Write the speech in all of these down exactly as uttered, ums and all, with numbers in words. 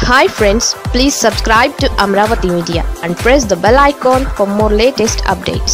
Hi friends, please subscribe to Amaravathi Media and press the bell icon for more latest updates.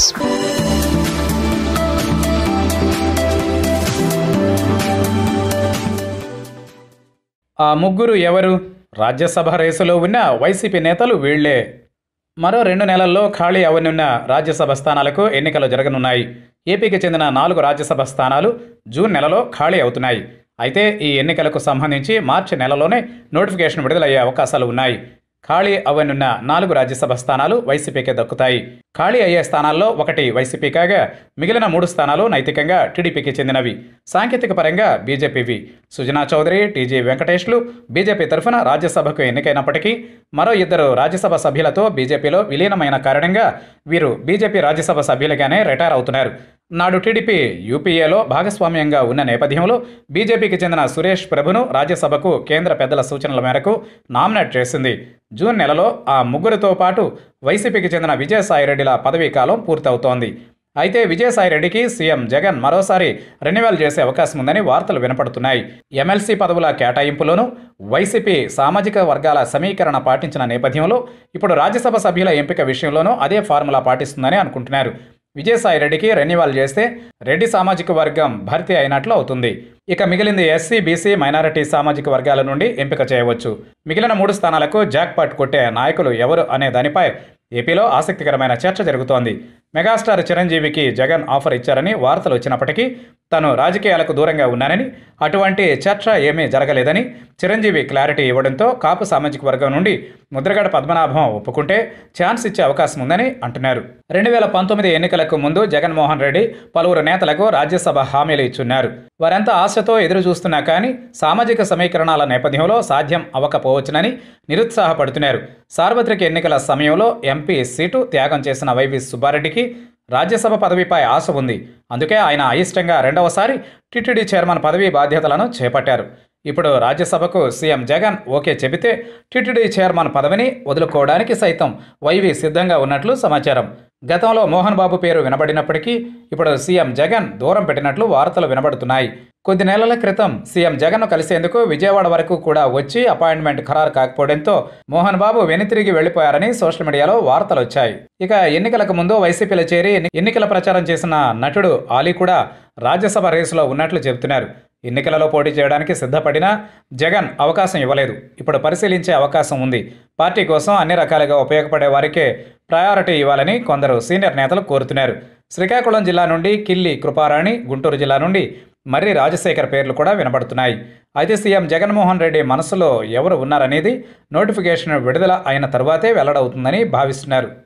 ఆ ముగ్గురు ఎవరు? రాజ్యసభ రేసులో ఉన్న YCP నేతలు వీళ్లే. మరో రెండు నెలల్లో ఖాళీ అవనున్న రాజ్యసభ స్థానాలకు ఎన్నికలు జరగనున్నాయి. ఏపీకి చెందిన నాలుగు రాజ్యసభ స్థానాలు జూన్ నెలలో ఖాళీ అవుతున్నాయి. అయితే ఈ ఎన్నికలకు సంబంధించి మార్చి నెలలోనే నోటిఫికేషన్ విడుదలయ్యే అవకాశాలు ఉన్నాయి. ఖాళీ అవనున్న నాలుగు రాజ్యసభ స్థానాలు వైసీపీకే దక్కుతాయి. ఖాళీ అయ్యే స్థానాల్లో ఒకటి వైసీపీ కాగా మిగిలిన మూడు స్థానాలు నైతికంగా టీడీపీకి చెందినవి. సాంకేతిక పరంగా బీజేపీవి. సుజనా చౌదరి, టీజీ వెంకటేష్లు బీజేపీ తరఫున రాజ్యసభకు ఎన్నికైనప్పటికీ మరో ఇద్దరు రాజ్యసభ సభ్యులతో బీజేపీలో విలీనమైన కారణంగా వీరు బీజేపీ రాజ్యసభ సభ్యులుగానే రిటైర్ అవుతున్నారు. నాడు టీడీపీ యూపీఏలో భాగస్వామ్యంగా ఉన్న నేపథ్యంలో బీజేపీకి చెందిన సురేష్ ప్రభును రాజ్యసభకు కేంద్ర పెద్దల సూచనల మేరకు నామినేట్ చేసింది. జూన్ నెలలో ఆ ముగ్గురితో పాటు వైసీపీకి చెందిన విజయసాయిరెడ్డిల పదవీ కాలం పూర్తవుతోంది. అయితే విజయసాయిరెడ్డికి సీఎం జగన్ మరోసారి రెన్యువల్ చేసే అవకాశం ఉందని వార్తలు వినపడుతున్నాయి. ఎమ్మెల్సీ పదవుల కేటాయింపులోనూ వైసీపీ సామాజిక వర్గాల సమీకరణ పాటించిన నేపథ్యంలో ఇప్పుడు రాజ్యసభ సభ్యుల ఎంపిక విషయంలోనూ అదే ఫార్ములా పాటిస్తుందని అనుకుంటున్నారు. విజయసాయిరెడ్డికి రెన్యువల్ చేస్తే రెడ్డి సామాజిక వర్గం భర్తీ అయినట్లు అవుతుంది. ఇక మిగిలింది ఎస్సీ, బీసీ, మైనారిటీ సామాజిక వర్గాల నుండి ఎంపిక చేయవచ్చు. మిగిలిన మూడు స్థానాలకు జాక్పాట్ కొట్టే నాయకులు ఎవరు అనే దానిపై ఏపీలో ఆసక్తికరమైన చర్చ జరుగుతోంది. మెగాస్టార్ చిరంజీవికి జగన్ ఆఫర్ ఇచ్చారని వార్తలు వచ్చినప్పటికీ తాను రాజకీయాలకు దూరంగా ఉన్నానని, అటువంటి చర్చ ఏమీ జరగలేదని చిరంజీవి క్లారిటీ ఇవ్వడంతో కాపు సామాజిక వర్గం నుండి ముద్రగడ పద్మనాభం ఒప్పుకుంటే ఛాన్స్ ఇచ్చే అవకాశం ఉందని అంటున్నారు. రెండు వేల పంతొమ్మిది ఎన్నికలకు ముందు జగన్మోహన్ రెడ్డి పలువురు నేతలకు రాజ్యసభ హామీలు ఇచ్చున్నారు. వారంతా ఆశతో ఎదురు చూస్తున్నా కానీ సామాజిక సమీకరణాల నేపథ్యంలో సాధ్యం అవ్వకపోవచ్చునని నిరుత్సాహపడుతున్నారు. సార్వత్రిక ఎన్నికల సమయంలో ఎంపీ సీటు త్యాగం చేసిన వైవి సుబ్బారెడ్డికి రాజ్యసభ పదవిపై ఆశ ఉంది. అందుకే ఆయన అయిష్టంగా రెండవసారి టీటీడీ చైర్మన్ పదవీ బాధ్యతలను చేపట్టారు. ఇప్పుడు రాజ్యసభకు సీఎం జగన్ ఓకే చెబితే టీటీడీ చైర్మన్ పదవిని వదులుకోవడానికి సైతం వైవి సిద్ధంగా ఉన్నట్లు సమాచారం. గతంలో మోహన్ బాబు పేరు వినబడినప్పటికీ ఇప్పుడు సీఎం జగన్ దూరం పెట్టినట్లు వార్తలు వినబడుతున్నాయి. కొద్ది నెలల క్రితం సీఎం జగన్ను కలిసేందుకు విజయవాడ వరకు కూడా వచ్చి అపాయింట్మెంట్ ఖరారు కాకపోవడంతో మోహన్ బాబు వెనుతిరిగి వెళ్లిపోయారని సోషల్ మీడియాలో వార్తలు వచ్చాయి. ఇక ఎన్నికలకు ముందు వైసీపీలో చేరి ఎన్నికల ప్రచారం చేసిన నటుడు ఆలీ కూడా రాజ్యసభ రేసులో ఉన్నట్లు చెబుతున్నారు. ఎన్నికలలో పోటీ చేయడానికి సిద్ధపడినా జగన్ అవకాశం ఇవ్వలేదు. ఇప్పుడు పరిశీలించే అవకాశం ఉంది. పార్టీ కోసం అన్ని రకాలుగా ఉపయోగపడే వారికే ప్రయారిటీ ఇవ్వాలని కొందరు సీనియర్ నేతలు కోరుతున్నారు. శ్రీకాకుళం జిల్లా నుండి కిల్లి కృపారాణి, గుంటూరు జిల్లా నుండి మర్రి రాజశేఖర్ పేర్లు కూడా వినపడుతున్నాయి. అయితే సీఎం జగన్మోహన్ రెడ్డి మనసులో ఎవరు ఉన్నారనేది నోటిఫికేషన్ విడుదల అయిన తరువాతే వెల్లడవుతుందని భావిస్తున్నారు.